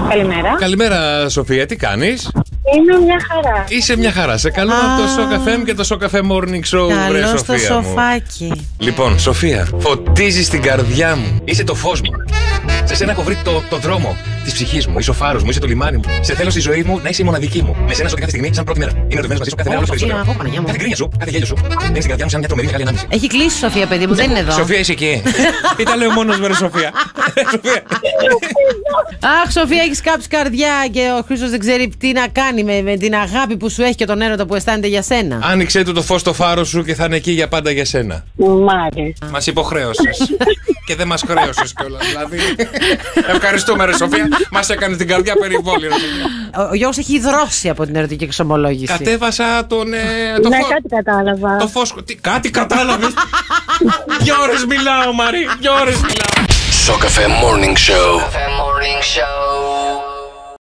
Καλημέρα. Καλημέρα, Σοφία, τι κάνεις? Είμαι μια χαρά. Είσαι μια χαρά. Σε καλούμε από το Shock FM και το Shock FM Morning Show, βρε Καλώς Σοφία. το σοφάκι. Λοιπόν, Σοφία, φωτίζεις την καρδιά μου. Είσαι το φως μου. Σε σένα έχω βρει το δρόμο της ψυχής μου. Είσαι ο φάρος μου, είσαι το λιμάνι μου. Σε θέλω στη ζωή μου να είσαι η μοναδική μου. Με σένα σε κάθε στιγμή, σαν πρώτη μέρα. Είναι ερωτημένος μαζί σου κάθε μέρα, όλο περισσότερο. Κάθε γκρίνια σου, κάθε γέλιο σου. Είναι στην καρδιά μου σαν μια τρομερή μεγάλη ανάμνηση. Έχει κλείσει η Σοφία, παιδί μου, δεν είναι εδώ. Σοφία, είσαι εκεί. Ήταν λέω μόνος με, Σοφία. Αχ, Σοφία, έχεις κάψει καρδιά και ο Χρήστος δεν ξέρει τι να κάνει με την αγάπη που σου έχει και τον έρωτα που αισθάνεται για σένα. Άνοιξε του το φως στο φάρο σου και θα είναι εκεί για πάντα για σένα. Μάλιστα. Μας υποχρέωσες. Και δεν μας χρέωσες κιόλας. Δηλαδή. Ευχαριστούμε, ρε Σοφία. Μας έκανε την καρδιά περιβόλη. Ο Γιώργος έχει υδρώσει από την ερωτική εξομολόγηση. Κατέβασα τον. Ναι, κάτι κατάλαβα. Το φως. Κάτι κατάλαβες. 2 ώρες μιλάω, Μαρή. 2 ώρες μιλάω. Shock FM Morning Show.